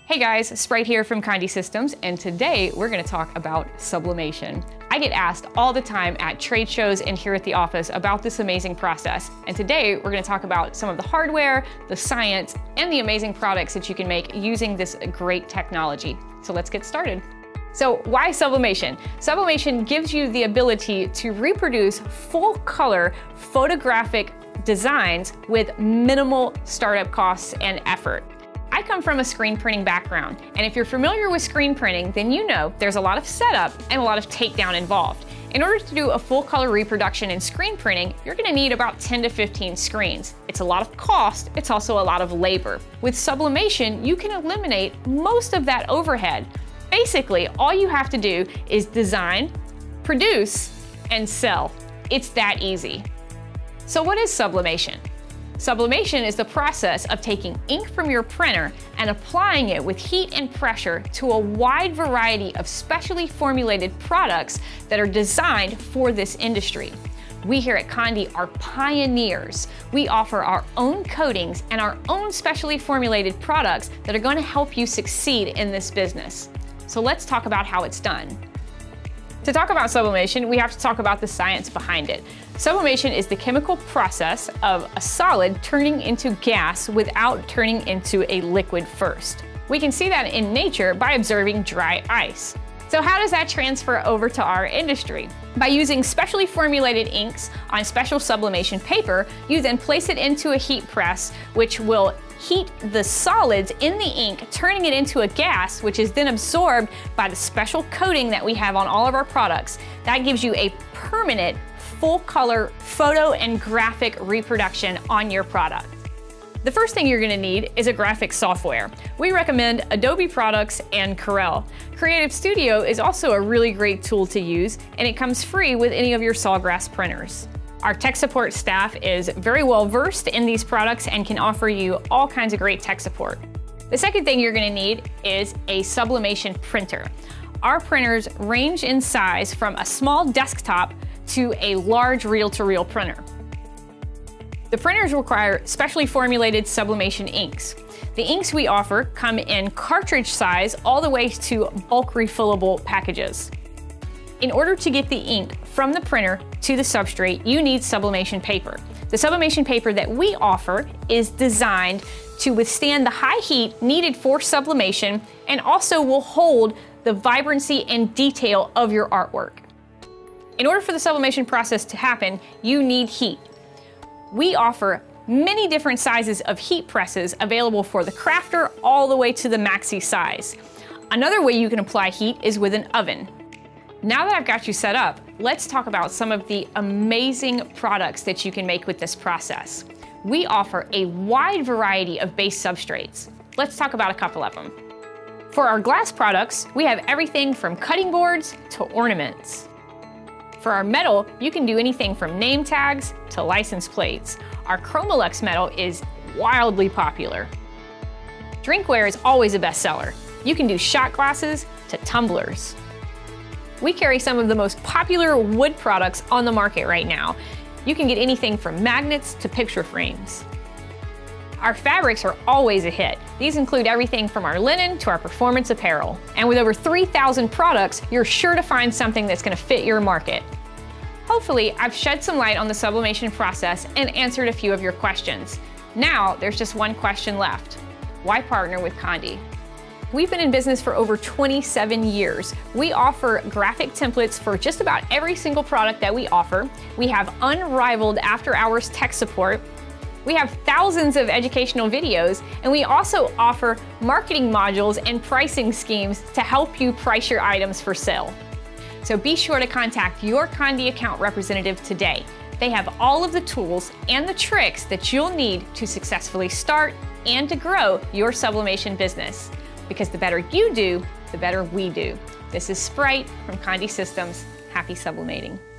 Hey guys, Sprite here from Condé Systems, and today we're going to talk about sublimation. I get asked all the time at trade shows and here at the office about this amazing process, and today we're going to talk about some of the hardware, the science, and the amazing products that you can make using this great technology. So let's get started. So why sublimation? Sublimation gives you the ability to reproduce full color photographic designs with minimal startup costs and effort. I come from a screen printing background, and if you're familiar with screen printing, then you know there's a lot of setup and a lot of takedown involved. In order to do a full color reproduction in screen printing, you're gonna need about 10 to 15 screens. It's a lot of cost, it's also a lot of labor. With sublimation, you can eliminate most of that overhead. Basically, all you have to do is design, produce, and sell. It's that easy. So what is sublimation? Sublimation is the process of taking ink from your printer and applying it with heat and pressure to a wide variety of specially formulated products that are designed for this industry. We here at Condé are pioneers. We offer our own coatings and our own specially formulated products that are going to help you succeed in this business. So let's talk about how it's done. To talk about sublimation, we have to talk about the science behind it. Sublimation is the chemical process of a solid turning into gas without turning into a liquid first. We can see that in nature by observing dry ice. So how does that transfer over to our industry? By using specially formulated inks on special sublimation paper, you then place it into a heat press, which will heat the solids in the ink, turning it into a gas, which is then absorbed by the special coating that we have on all of our products. That gives you a permanent, full color photo and graphic reproduction on your product. The first thing you're gonna need is a graphic software. We recommend Adobe products and Corel. Creative Studio is also a really great tool to use, and it comes free with any of your Sawgrass printers. Our tech support staff is very well versed in these products and can offer you all kinds of great tech support. The second thing you're gonna need is a sublimation printer. Our printers range in size from a small desktop to a large reel-to-reel printer. The printers require specially formulated sublimation inks. The inks we offer come in cartridge size all the way to bulk refillable packages. In order to get the ink from the printer to the substrate, you need sublimation paper. The sublimation paper that we offer is designed to withstand the high heat needed for sublimation and also will hold the vibrancy and detail of your artwork. In order for the sublimation process to happen, you need heat. We offer many different sizes of heat presses available for the crafter all the way to the maxi size. Another way you can apply heat is with an oven. Now that I've got you set up, let's talk about some of the amazing products that you can make with this process. We offer a wide variety of base substrates. Let's talk about a couple of them. For our glass products, we have everything from cutting boards to ornaments. For our metal, you can do anything from name tags to license plates. Our Chromolux metal is wildly popular. Drinkware is always a bestseller. You can do shot glasses to tumblers. We carry some of the most popular wood products on the market right now. You can get anything from magnets to picture frames. Our fabrics are always a hit. These include everything from our linen to our performance apparel. And with over 3,000 products, you're sure to find something that's gonna fit your market. Hopefully, I've shed some light on the sublimation process and answered a few of your questions. Now, there's just one question left. Why partner with Condé? We've been in business for over 27 years. We offer graphic templates for just about every single product that we offer. We have unrivaled after-hours tech support. We have thousands of educational videos, and we also offer marketing modules and pricing schemes to help you price your items for sale. So be sure to contact your Condé account representative today. They have all of the tools and the tricks that you'll need to successfully start and to grow your sublimation business. Because the better you do, the better we do. This is Sprite from Condé Systems. Happy sublimating.